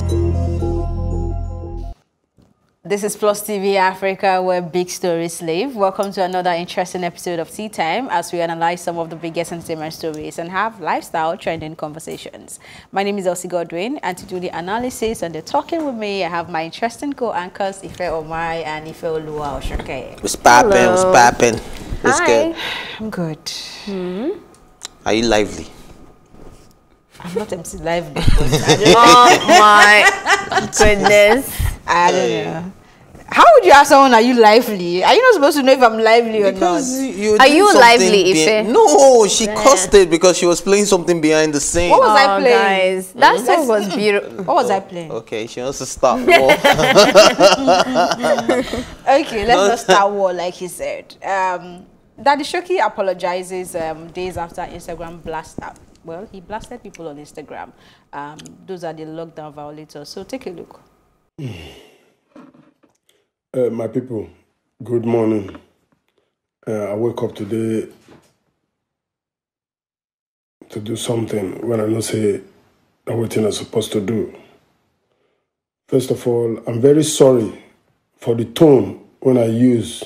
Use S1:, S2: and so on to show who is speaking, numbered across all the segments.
S1: This is Plus TV Africa, where big stories live. Welcome to another interesting episode of Tea Time, as we analyze some of the biggest entertainment stories and have lifestyle trending conversations. My name is Elsie Godwin, and to do the analysis and the talking with me, I have my interesting co-anchors Ife Omai and Ife Oluwa Oshoke.
S2: What's poppin'? What's good?
S1: I'm good.
S2: Are you lively?
S1: I'm not MC Lively.
S3: Oh my goodness.
S1: I don't know. How would you ask someone, are you lively? Are you not supposed to know if I'm lively or not?
S3: Are you lively, Ife?
S2: No, she cussed it because she was playing something behind the scene.
S1: What was I playing?
S3: Guys, that song was beautiful.
S1: What was I playing?
S2: Okay, she wants to start war.
S1: Okay, let's not start war like he said. Daddy Shoki apologizes days after Instagram blast up. Well, he blasted people on Instagram. Those are the lockdown violators. So take a look.
S4: My people, good morning. I wake up today to do something when I know say everything I'm supposed to do. First of all, I'm very sorry for the tone when I use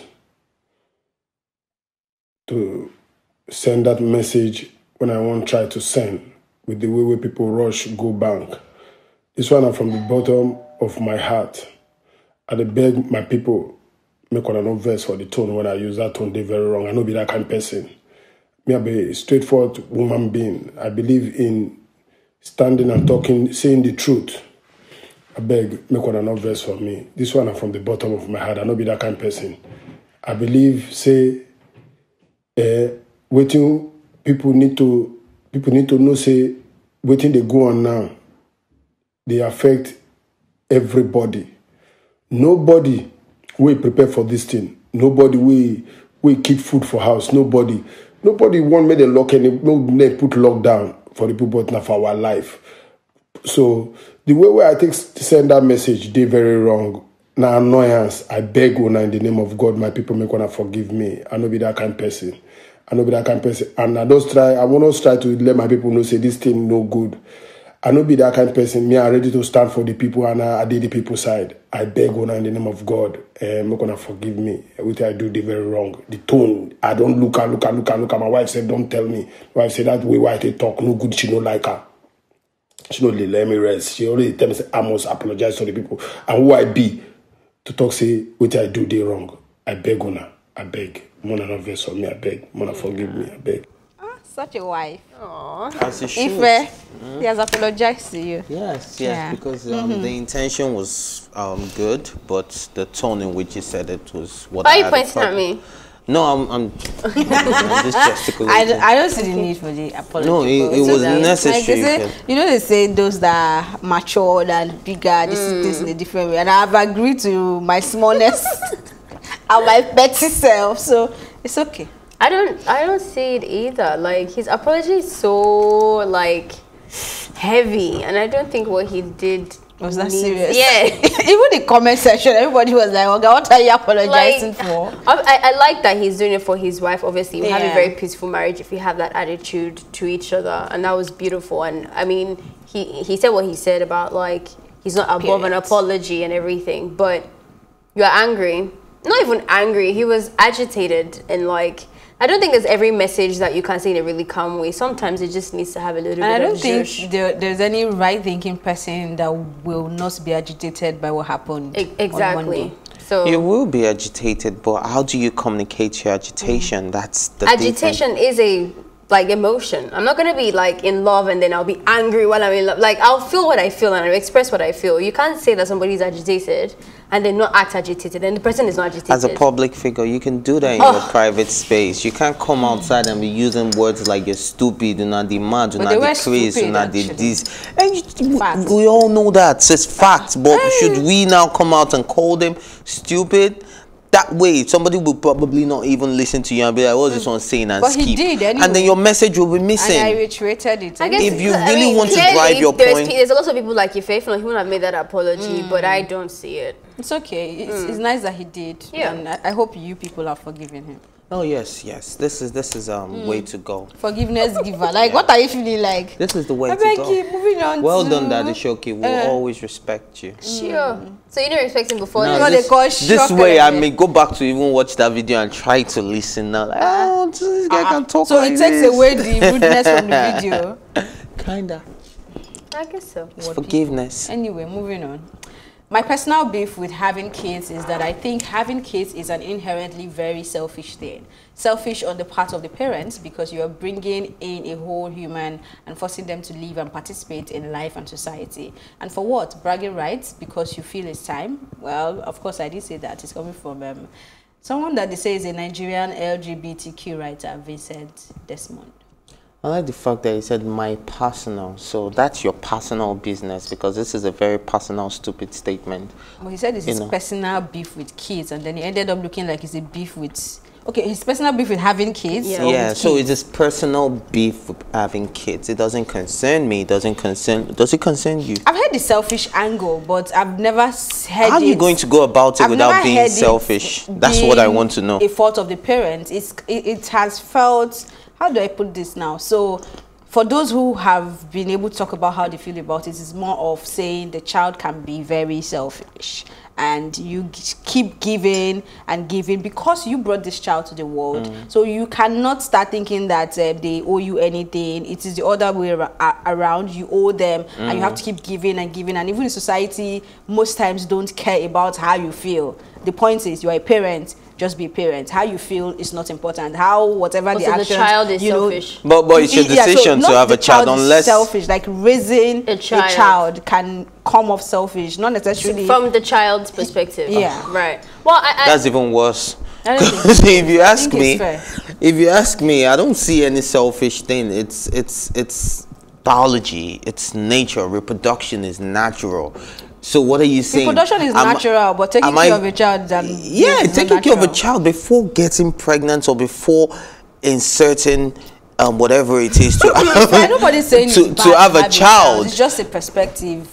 S4: to send that message when I want to try to send with the way where people rush go bank. This one I'm from the bottom of my heart. I beg my people, make one no verse for the tone when I use that tone, they very wrong. I know be that kind of person. Me, I be a straightforward woman being. I believe in standing and talking, saying the truth. I beg, make one no verse for me. This one I'm from the bottom of my heart. I know be that kind of person. I believe, say, waiting, people need to know, say, waiting they go on now, they affect everybody. Nobody will prepare for this thing. Nobody will keep food for house. Nobody want me to lock any, no put lockdown for the people now for our life. So the way I think send that message, they very wrong. Now annoyance, I beg una in the name of God, my people make wanna forgive me. I know be that kind of person. And I want to try to let my people know say this thing no good. I know be that kind of person. Me, I'm ready to stand for the people and I did the people's side. I beg on in the name of God. I'm not gonna forgive me. What I do, they very wrong. The tone, I don't look. My wife said, don't tell me. My wife said that way why they talk, no good, she no like her. She no let me rest. She already tell me say, I must apologize to the people. And who I be to talk say what I do, they wrong. I beg on her. I beg. Mona no verse on me, I beg. Mona forgive me, I beg.
S1: Such a wife.
S2: As it should.
S1: Ife, he has apologized to you.
S2: Yes,
S1: Yeah.
S2: because the intention was good, but the tone in which he said it was what
S3: Why
S2: I
S3: are you
S2: had a
S3: pointing at
S2: problem.
S3: me?
S2: No, I'm just gesticulating.
S1: I don't see the need for the apology.
S2: No, it was necessary.
S1: Like they say those that are mature and bigger, this in a different way. And I've agreed to my smallness and my petty self, so it's okay.
S3: I don't see it either. Like, his apology is so like heavy, and I don't think what he did
S1: was that serious.
S3: Yeah.
S1: Even the comment section, everybody was like, "Okay, what are you apologizing for?"
S3: I like that he's doing it for his wife. Obviously, we have a very peaceful marriage if we have that attitude to each other, and that was beautiful. And I mean, he said what he said about like he's not above an apology and everything, but you're angry. Not even angry. He was agitated and like. I don't think there's every message that you can say in a really calm way. Sometimes it just needs to have a little bit of
S1: I don't think there's any right-thinking person that will not be agitated by what happened.
S3: Exactly.
S1: On Monday.
S3: So
S2: you will be agitated, but how do you communicate your agitation? That's the
S3: agitation is a like emotion. I'm not gonna be like in love and then I'll be angry while I'm in love. Like I'll feel what I feel and I'll express what I feel. You can't say that somebody's agitated and then not act agitated and the person is not agitated.
S2: As a public figure, you can do that in your private space. You can't come outside and be using words like you're stupid, you're not the mad, you're not the crazy, you're not the this. And we all know that. So it's facts. But should we now come out and call them stupid? That way, somebody will probably not even listen to you and be like, what's this one saying, and
S1: but
S2: skip.
S1: He did anyway.
S2: And then your message will be missing.
S1: And I reiterated it.
S3: I guess
S2: if you really want to drive your point.
S3: There's a lot of people like you, faithful, he wouldn't have made that apology, but I don't see it.
S1: It's okay. It's nice that he did.
S3: Yeah.
S1: And I hope you people are forgiving him.
S2: Oh yes. This is way to go.
S1: Forgiveness giver. Like, what are you feeling like?
S2: This is the way to go.
S1: Moving on.
S2: Well done, Daddy Shoki. We'll always respect you.
S3: Sure. So you didn't respect him before?
S2: No, this way, I may go back to even watch that video and try to listen now. Like, this guy can talk.
S1: So
S2: like
S1: it takes away the rudeness from the video.
S2: Kinda.
S3: I guess so.
S2: It's forgiveness.
S1: Anyway, moving on. My personal beef with having kids is that I think having kids is an inherently very selfish thing. Selfish on the part of the parents because you are bringing in a whole human and forcing them to live and participate in life and society. And for what? Bragging rights because you feel it's time? Well, of course, I did say that. It's coming from someone that they say is a Nigerian LGBTQ writer, Vincent Desmond.
S2: I like the fact that he said my personal. So that's your personal business because this is a very personal, stupid statement.
S1: Well, he said it's his personal beef with kids, and then he ended up looking like it's a beef with... Okay, his personal beef with having kids.
S2: Yeah, so it's his personal beef with having kids. It doesn't concern me. Does it concern you?
S1: I've heard the selfish angle, but I've never heard
S2: How are you going to go about it without being selfish? That's what I want to know.
S1: A fault of the parents. It has felt... How do I put this now? So, for those who have been able to talk about how they feel about it, it's more of saying the child can be very selfish. And you keep giving and giving because you brought this child to the world. So you cannot start thinking that they owe you anything. It is the other way around. You owe them and you have to keep giving and giving. And even in society, most times don't care about how you feel. The point is you are a parent. Just be a parent. How you feel is not important. How whatever the actions,
S3: the child is selfish.
S2: But it's your decision to have a child unless
S1: selfish. Like raising a child can come off selfish, not necessarily
S3: from the child's perspective.
S1: Yeah,
S3: right. Well,
S2: that's even worse. If you ask me, I don't see any selfish thing. It's biology. It's nature. Reproduction is natural. So what are you saying?
S1: Reproduction is natural, but taking care of a child...
S2: taking care of a child before getting pregnant or before inserting whatever it is to
S1: nobody's saying
S2: to have a child.
S1: It's just a perspective.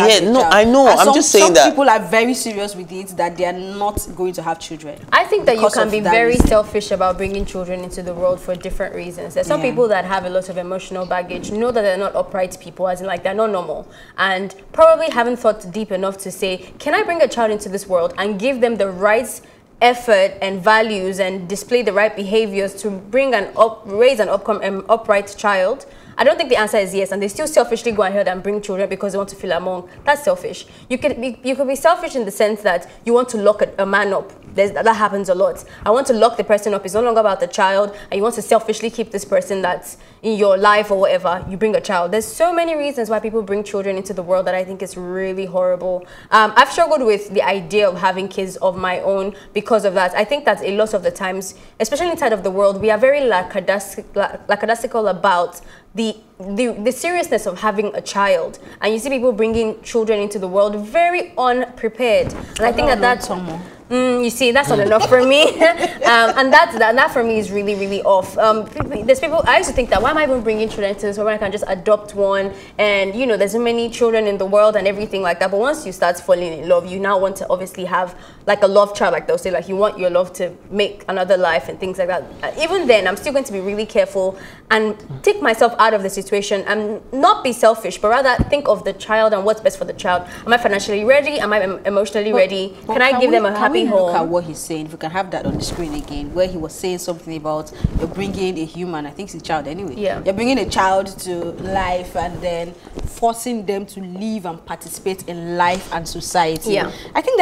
S2: I know. I'm just saying that
S1: some people are very serious with it, that they are not going to have children.
S3: I think that you can be very selfish about bringing children into the world for different reasons. There's some people that have a lot of emotional baggage, know that they're not upright people, as in like they're not normal, and probably haven't thought deep enough to say, can I bring a child into this world and give them the right effort and values and display the right behaviors to bring raise an upright child? I don't think the answer is yes, and they still selfishly go ahead and bring children because they want to feel among. That's selfish. You could be selfish in the sense that you want to lock a man up. That happens a lot. I want to lock the person up. It's no longer about the child, and you want to selfishly keep this person that's in your life or whatever. You bring a child. There's so many reasons why people bring children into the world that I think is really horrible. I've struggled with the idea of having kids of my own because of that. I think that a lot of the times, especially inside of the world, we are very lackadaisical about the seriousness of having a child, and you see people bringing children into the world very unprepared, and I think that's you see, that's not enough for me. And that for me is really, really off. There's people, I used to think that, why am I even bringing children to this world when I can just adopt one? And, you know, there's so many children in the world and everything like that. But once you start falling in love, you now want to obviously have like a love child, like they'll say, like you want your love to make another life and things like that. Even then, I'm still going to be really careful and take myself out of the situation and not be selfish, but rather think of the child and what's best for the child. Am I financially ready? Am I emotionally ready? Can I give them a happy home?
S1: Look at what he's saying. If we can have that on the screen again, where he was saying something about you're bringing a human, I think it's a child anyway.
S3: Yeah.
S1: You're bringing a child to life and then forcing them to live and participate in life and society.
S3: Yeah.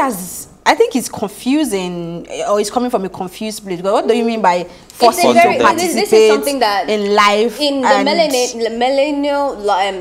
S1: I think it's confusing, or it's coming from a confused place. Because what do you mean by forcing them to participate
S3: this is something that
S1: in life?
S3: In the millennial,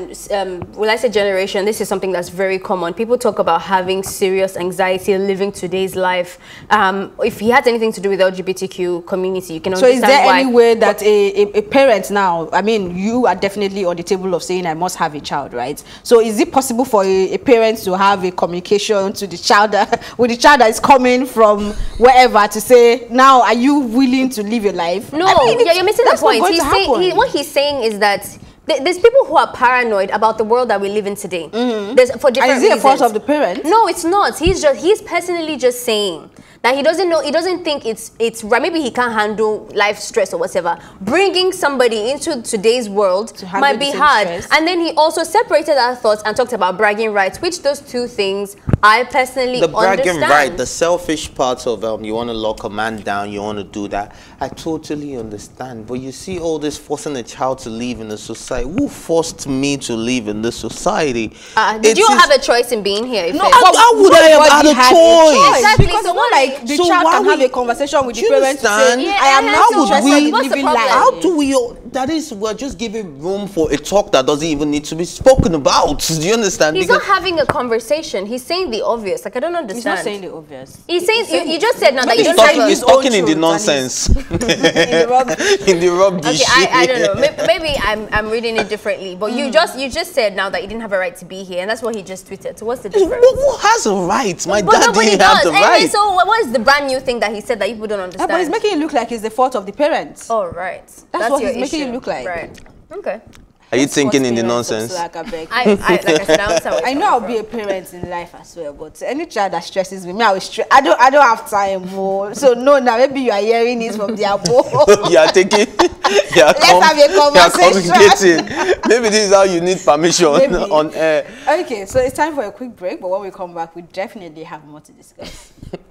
S3: will I say generation, this is something that's very common. People talk about having serious anxiety living today's life. If he has anything to do with the LGBTQ community, you can understand why.
S1: So is there any way that a parent now, I mean, you are definitely on the table of saying I must have a child, right? So is it possible for a parent to have a communication to the child with the child that is coming from wherever to say, now are you willing to live your life?
S3: No, you're missing the point. What he's saying is that There's people who are paranoid about the world that we live in today. There's for different
S1: reasons. Is it a fault of the parents?
S3: No, it's not. He's personally just saying that he doesn't know. He doesn't think it's right. Maybe he can't handle life stress or whatever. Bringing somebody into today's world might be hard. Stress. And then he also separated our thoughts and talked about bragging rights, which those two things I personally
S2: the bragging
S3: understand.
S2: right, the selfish part of you want to lock a man down, you want to do that. I totally understand. But you see all this forcing a child to live in the society. Who forced me to live in this society?
S3: Did you have a choice in being here?
S2: No, how would I have had a choice?
S3: Exactly.
S1: Because so what, like the child can have a conversation with the parents to say,
S3: yeah,
S1: I am not interested in living life.
S2: How do we? That is, we're just giving room for a talk that doesn't even need to be spoken about. Do you understand?
S3: He's not having a conversation. He's saying the obvious. Like, I don't understand.
S1: He's not saying the obvious.
S3: He's saying, you just said now that you don't
S2: have he's talking in the nonsense. In the rubbish.
S3: Okay, I don't know. Maybe I'm reading it differently. But you just said now that you didn't have a right to be here, and that's what he just tweeted. So what's the difference?
S2: Who has a right? My dad didn't have the right.
S3: So what is the brand new thing that he said that people don't understand?
S1: But he's making it look like it's the fault of the parents.
S3: Oh, right.
S1: That's what he's making it look like.
S3: Right. Okay.
S2: Are you thinking in the nonsense?
S3: Like I said,
S1: I know I'll be a parent in life as well, but any child that stresses me, I will stress. I don't have time more. So no, now maybe you are hearing this from their boy.
S2: You are taking.
S1: Let's have a conversation.
S2: Maybe this is how you need permission on air.
S1: Okay, so it's time for a quick break, but when we come back, we definitely have more to discuss.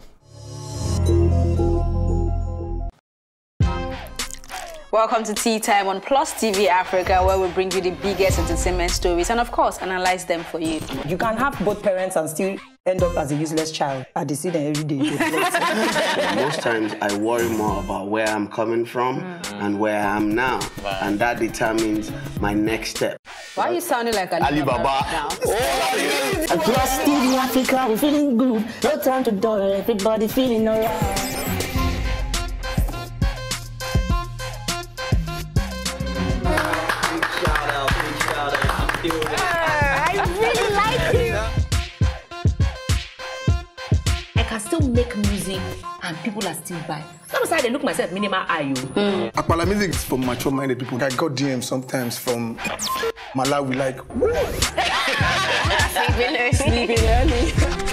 S1: Welcome to Tea Time on Plus TV Africa, where we bring you the biggest entertainment stories and, of course, analyze them for you.
S5: You can have both parents and still end up as a useless child. I see them every day.
S6: Most times I worry more about where I'm coming from and where I am now. Wow. And that determines my next step.
S1: Why are you sounding like Alibaba now?
S5: Plus TV Africa, we're feeling good. No time to dull, everybody feeling alright.
S7: I still make music and people are still buying. Sometimes I look myself minimal IU.
S8: Akpala music is for mature-minded people. I got DMs sometimes from Malawi, like,
S3: sleeping early.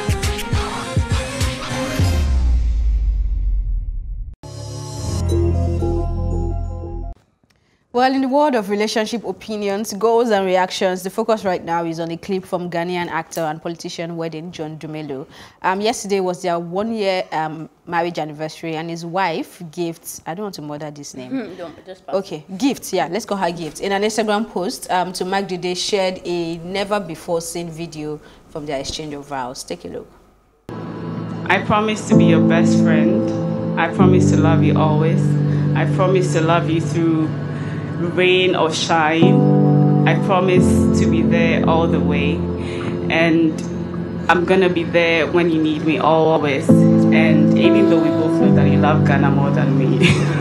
S1: Well, in the world of relationship opinions, goals and reactions, the focus right now is on a clip from Ghanaian actor and politician wedding John Dumelo. Yesterday was their 1-year marriage anniversary, and his wife, Gift, I don't want to murder this name. Okay, Gift, yeah, let's call her Gift. In an Instagram post to mark the day, shared a never-before-seen video from their exchange of vows. Take a look.
S9: I promise to be your best friend. I promise to love you always. I promise to love you through rain or shine. I promise to be there all the way, and I'm gonna be there when you need me always. And even though we both know that you love Ghana more than me,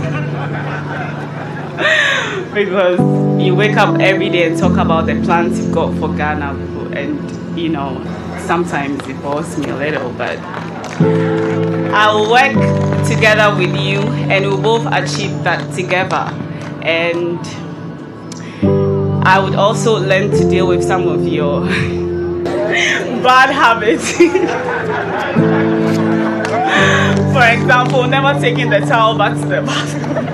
S9: because you wake up every day and talk about the plans you've got for Ghana, and you know, sometimes it bores me a little, but I'll work together with you and we'll both achieve that together. And I would also learn to deal with some of your bad habits. For example, never taking the towel back to the bathroom.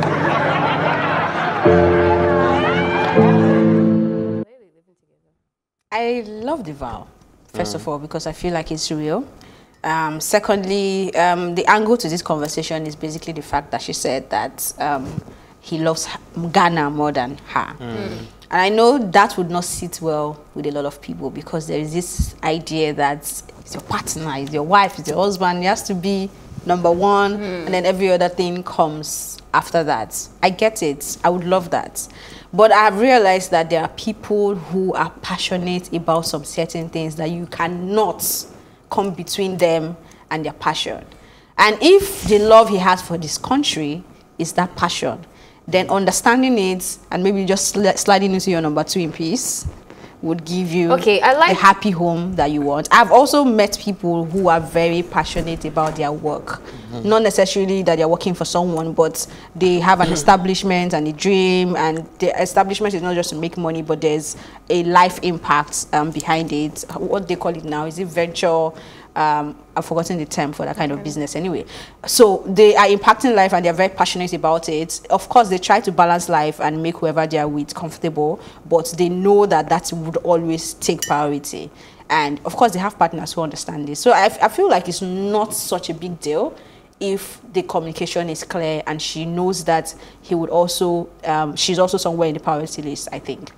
S1: I love the vow, first of all, because I feel like it's real. Secondly, the angle to this conversation is basically the fact that she said that he loves Ghana more than her. And I know that would not sit well with a lot of people, because there is this idea that it's your partner, it's your wife, it's your husband, it has to be number one, and then every other thing comes after that. I get it. I would love that. But I have realized that there are people who are passionate about some certain things that you cannot come between them and their passion. And if the love he has for this country is that passion, then understanding it and maybe just sliding into your number 2 in peace would give you
S3: the
S1: happy home that you want. I've also met people who are very passionate about their work. Not necessarily that they're working for someone, but they have an establishment and a dream, and the establishment is not just to make money, but there's a life impact behind it. What they call it now, is it venture? I've forgotten the term for that kind of business anyway. So they are impacting life and they're very passionate about it. Of course, they try to balance life and make whoever they are with comfortable, but they know that that would always take priority. And of course, they have partners who understand this. So I feel like it's not such a big deal if the communication is clear and she knows that he would also, she's also somewhere in the priority list, I think.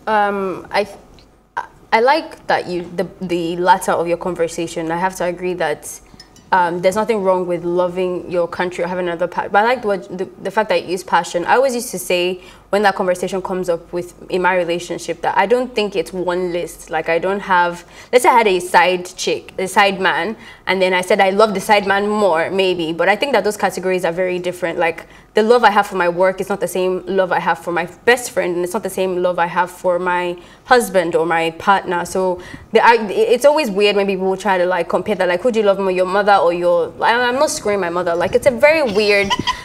S3: I like that the latter of your conversation. I have to agree that there's nothing wrong with loving your country or having another passion. But I like the fact that you use passion. I always used to say when that conversation comes up in my relationship that I don't think it's one list. Like I don't have, let's say I had a side chick, a side man, and then I said I love the side man more, maybe. But I think that those categories are very different. Like the love I have for my work is not the same love I have for my best friend, and it's not the same love I have for my husband or my partner. So it's always weird when people try to like compare that, like who do you love more, your mother or your, I'm not screwing my mother. Like it's a very weird,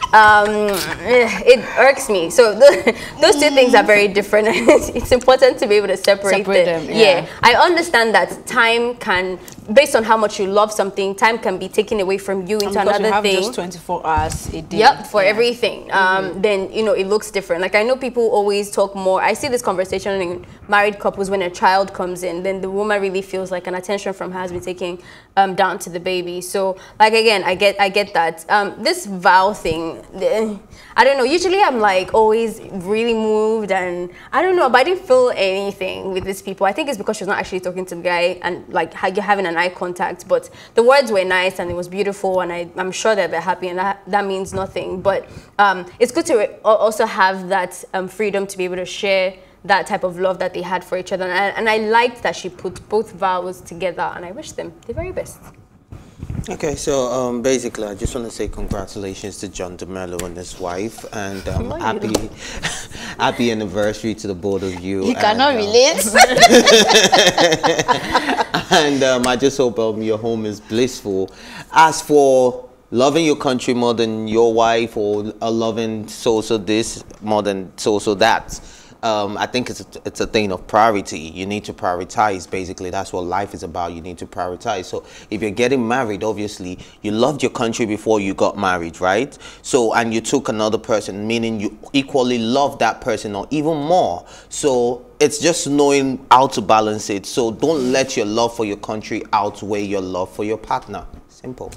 S3: it irks me. So those two things are very different. It's important to be able to separate them. Yeah, I understand that time can, based on how much you love something, time can be taken away from you into another
S1: have
S3: thing.
S1: Just 24 hours a day.
S3: Yep, for everything. Then you know it looks different. Like I know people always talk more. I see this conversation in married couples when a child comes in, then the woman really feels like an attention from her has been taken down to the baby. So like again, I get that. This vow thing, I don't know. Usually I'm like always really moved, and I don't know, but I didn't feel anything with these people. I think it's because she's not actually talking to the guy and like you're having an eye contact. But the words were nice and it was beautiful, and I'm sure that they're happy, and that means nothing. But it's good to also have that freedom to be able to share that type of love that they had for each other. And I liked that she put both vows together, and I wish them the very best.
S2: Okay, so basically, I just want to say congratulations to John DeMello and his wife, and happy anniversary to the both of you.
S1: You cannot relate.
S2: And I just hope your home is blissful. As for loving your country more than your wife, or loving so-so this more than so-so that, I think it's a thing of priority. You need to prioritize. Basically, that's what life is about. You need to prioritize. So if you're getting married, obviously you loved your country before you got married, right? So, and you took another person, meaning you equally love that person or even more. So it's just knowing how to balance it. So don't let your love for your country outweigh your love for your partner. Simple.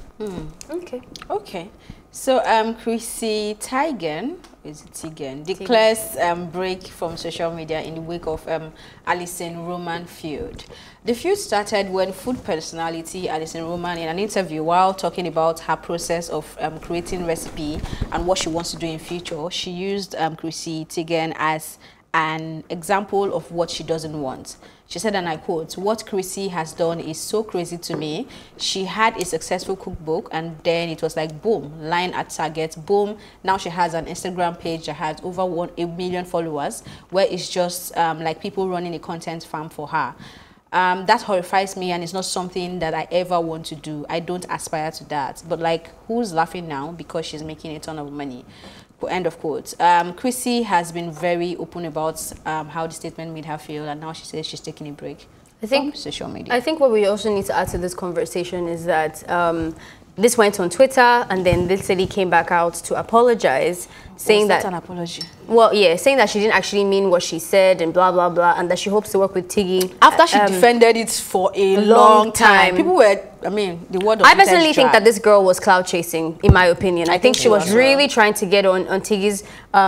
S1: Okay. So Chrissy Teigen, declares break from social media in the wake of Alison Roman feud. The feud started when food personality Alison Roman, in an interview while talking about her process of creating recipe and what she wants to do in future, she used Chrissy Teigen as an example of what she doesn't want. She said, and I quote, "What Chrissy has done is so crazy to me. She had a successful cookbook and then it was like, boom, line at Target, boom. Now she has an Instagram page that has over 1 million followers where it's just like people running a content farm for her. That horrifies me and it's not something that I ever want to do. I don't aspire to that. But like, who's laughing now because she's making a ton of money?" End of quote. Chrissy has been very open about how the statement made her feel, and now she says she's taking a break from social media.
S3: I think what we also need to add to this conversation is that this went on Twitter, and then this lady came back out to apologize, saying that
S1: an apology.
S3: Well, yeah, saying that she didn't actually mean what she said and blah blah blah, and that she hopes to work with Tiggy.
S1: After she defended it for a long time, people were. I mean, the word.
S3: I personally think that this girl was cloud chasing, in my opinion. I think she was really trying to get on Tiggy's,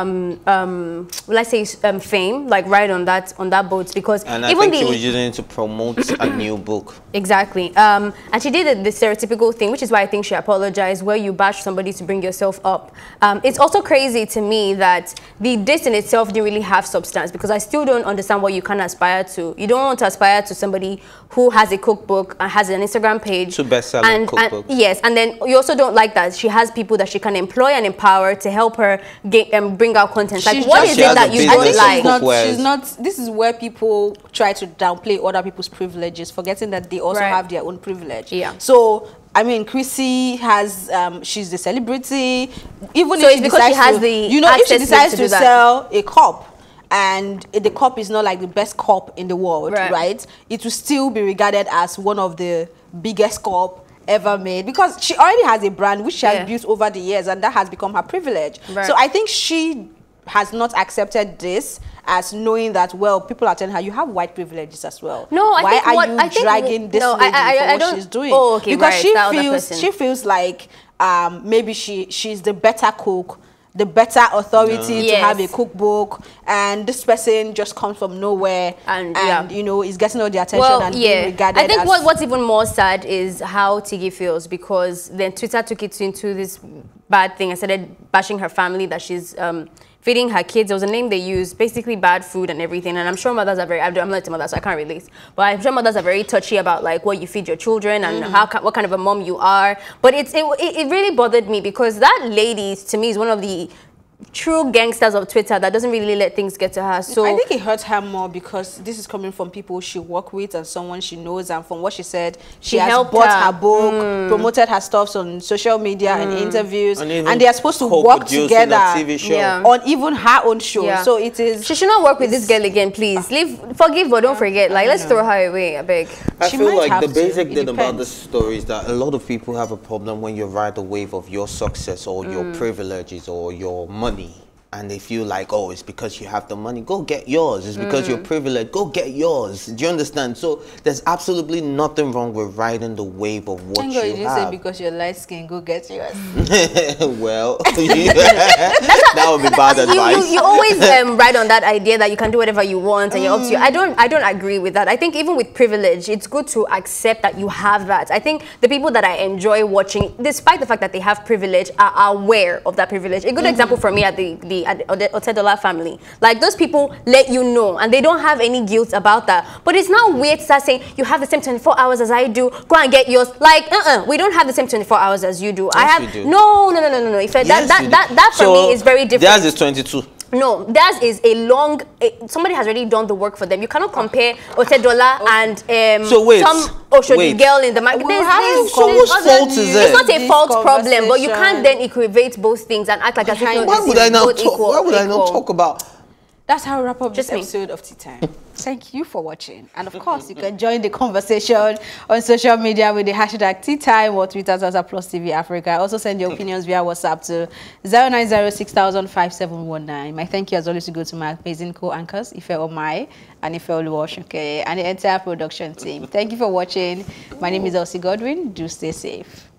S3: let's say, fame, like right on that boat, because
S2: and I think she was using it to promote a new book.
S3: Exactly, and she did the stereotypical thing, which is why I think she apologized, where you bash somebody to bring yourself up. It's also crazy to me that the diss in itself didn't really have substance, because I still don't understand what you can aspire to. You don't want to aspire to somebody who has a cookbook and has an Instagram page.
S2: 2 best-selling cookbooks.
S3: Yes, and then you also don't like that she has people that she can employ and empower to help her bring out content. Like, what is it that you don't like?
S1: She's not. This is where people try to downplay other people's privileges, forgetting that they also have their own privilege.
S3: Yeah.
S1: So, I mean, Chrissy has, she's the celebrity. Even
S3: so
S1: if
S3: it's because she has the,
S1: you know, if she decides to sell a cup, and the cup is not like the best cup in the world, right? It will still be regarded as one of the biggest cup ever made, because she already has a brand which she has built over the years, and that has become her privilege. So I think she has not accepted this as knowing that, well, people are telling her you have white privileges as well.
S3: No, I think
S1: why are you dragging this lady for what she's doing?
S3: Oh, okay,
S1: because she feels like maybe she's the better cook, the better authority to have a cookbook, and this person just comes from nowhere and you know, is getting all the attention and being regarded.
S3: I think what's even more sad is how Tiggy feels, because then Twitter took it into this bad thing and started bashing her family, that she's feeding her kids. There was a name they used, basically bad food and everything. And I'm sure mothers are very, I'm not a mother, so I can't relate, but I'm sure mothers are very touchy about like what you feed your children and what kind of a mom you are. But it really bothered me, because that lady, to me, is one of the true gangsters of Twitter that doesn't really let things get to her. So
S1: I think it hurts her more because this is coming from people she work with and someone she knows, and from what she said, she has bought her book, promoted her stuff on social media and interviews, and they are supposed to work together on even her own show. So it is,
S3: she should not work with this girl again, please. Forgive but don't forget. Like, let's throw her away, I beg.
S2: I feel like the basic thing about this story is that a lot of people have a problem when you ride the wave of your success or your privileges or your money, and they feel like, oh, it's because you have the money, go get yours. It's because you're privileged, go get yours. Do you understand? So there's absolutely nothing wrong with riding the wave of what you have.
S1: You say because you're light skin, go get yours.
S2: Well, that would be bad advice.
S3: You always ride on that idea that you can do whatever you want and you're up to you. I don't agree with that. I think even with privilege, it's good to accept that you have that. I think the people that I enjoy watching, despite the fact that they have privilege, are aware of that privilege. A good example for me at the Otedola family, like, those people let you know and they don't have any guilt about that. But it's not weird to start saying you have the same 24 hours as I do, go and get yours. Like, we don't have the same 24 hours as you do.
S2: Yes,
S3: I have no. If that for me is very different.
S2: Theirs is 22.
S3: No, theirs is a long. Somebody has already done the work for them. You cannot compare Otedola and some Oshodi girl in the market.
S2: So whose fault is it?
S3: It's not a fault problem, but you can't then equate both things and act like as if
S2: why would I not talk about?
S1: That's how we wrap up this episode of Tea Time. Thank you for watching. And of course, you can join the conversation on social media with the hashtag Tea Time or Twitter as +TV Africa. Also send your opinions via WhatsApp to 0906005719. My thank you as always to go to my amazing co-anchors, Ife Omai and Ife Oluwashunke, and the entire production team. Thank you for watching. My name is Elsie Godwin. Do stay safe.